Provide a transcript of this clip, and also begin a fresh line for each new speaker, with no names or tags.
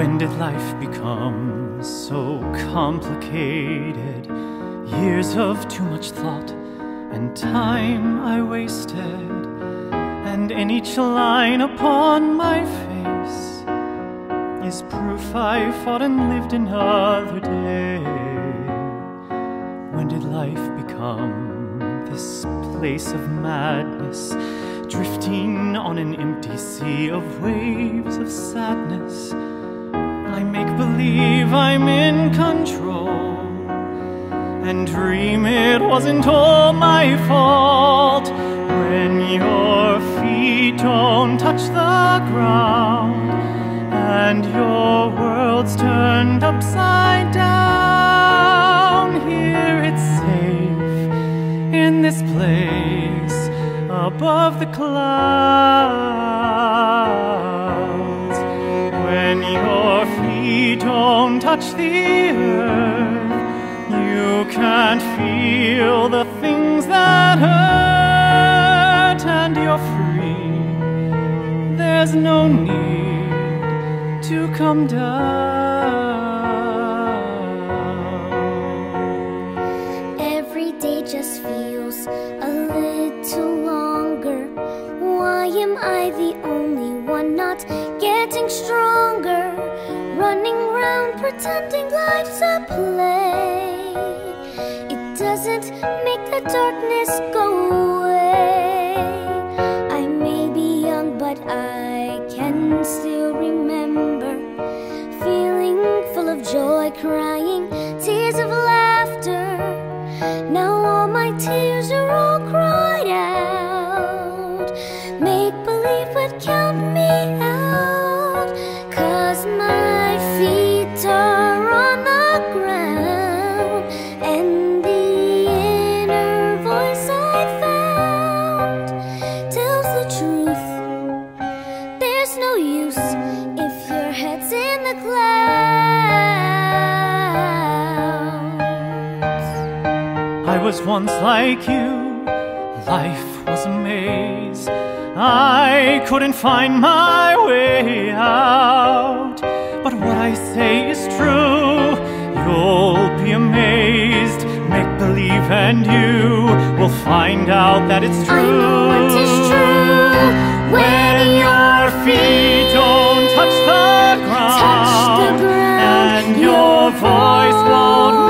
When did life become so complicated? Years of too much thought and time I wasted, and in each line upon my face is proof I fought and lived another day. When did life become this place of madness, drifting on an empty sea of waves of sadness? I make believe I'm in control and dream it wasn't all my fault. When your feet don't touch the ground and your world's turned upside down, here it's safe in this place above the clouds. When your feet don't touch the earth, you can't feel the things that hurt, and you're free. There's no need to come down.
Every day just feels a little longer. Why am I the only one not getting stronger? Running round pretending life's a play. It doesn't make the darkness go away. I may be young, but I can still remember feeling full of joy, crying tears of laughter. Now all my tears are all cried out. Make believe would count me out, 'cause my feet are on the ground, and the inner voice I found tells the truth. There's no use if your head's in the clouds.
I was once like you, life was a maze. I couldn't find my way out, but what I say is true. You'll be amazed, make believe, and you will find out that it's true.
I know it is true.
When your feet don't touch the ground, and your voice won't